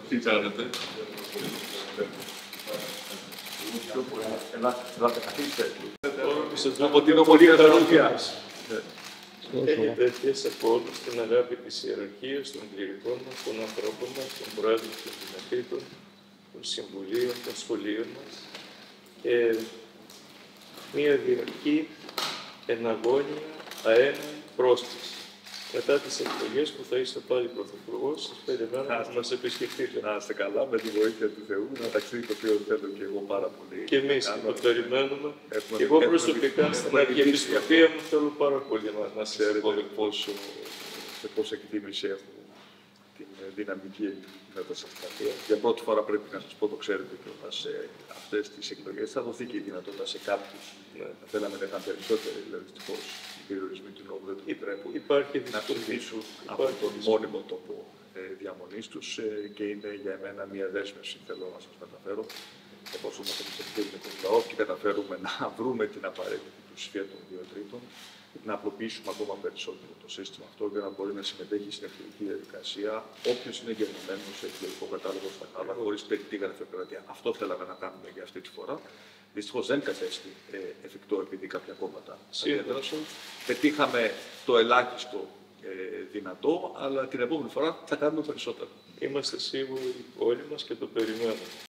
Τι κάνετε? Από την ομονία της Ρωσίας. Έχει τέτοιες από όλους την αγάπη της ιεραρχίας, των κληρικών μας, των ανθρώπων μας, των πρόεδρων των δυνατήτων, των συμβουλίων, των σχολείων μας και μία διαρκή εναγώνια αέναη πρόσκληση. Μετά τις εκλογές που θα είστε πάλι πρωθυπουργός, σας περιμένω να μας επισκεφτείτε. Να είστε καλά, με τη βοήθεια του Θεού, ένα ταξίδι το οποίο θέλω και εγώ πάρα πολύ. Και εμείς το περιμένουμε. Και εγώ προσωπικά στην αρχιεπισκοπία μου θέλω πάρα πολύ να ξέρετε σε πόση εκτίμηση έχω την δυναμική κοινότητα της Αυστραλίας. Για πρώτη φορά πρέπει να σας πω, το ξέρετε κιόλας, σε αυτές τις εκλογές θα δοθεί και η δυνατότητα σε κάποιους. Θα θέλαμε να ήταν περισσότεροι, δηλαδή δυστυχώς οι περιορισμοί του νόμου δεν του επιτρέπουν να ψηφίσουν από τον μόνιμο τόπο διαμονής τους και είναι για εμένα μια δέσμευση, θέλω να σας μεταφέρω. Εφόσον μας εμπιστευτούμε τον λαό και καταφέρουμε να βρούμε την απαραίτητη πλειοψηφία των 2 τρίτων, να απλοποιήσουμε ακόμα περισσότερο το σύστημα αυτό για να μπορεί να συμμετέχει στην εκλογική διαδικασία όποιος είναι εγγεγραμμένος σε εκλογικό κατάλογο στα χάλα, χωρίς περιττή γραφειοκρατία. Αυτό θέλαμε να κάνουμε για αυτή τη φορά. Δυστυχώς δεν κατέστη εφικτό επειδή κάποια κόμματα αντέδρασαν. Πετύχαμε το ελάχιστο δυνατό, αλλά την επόμενη φορά θα κάνουμε περισσότερο. Είμαστε σίγουροι όλοι μας και το περιμένουμε.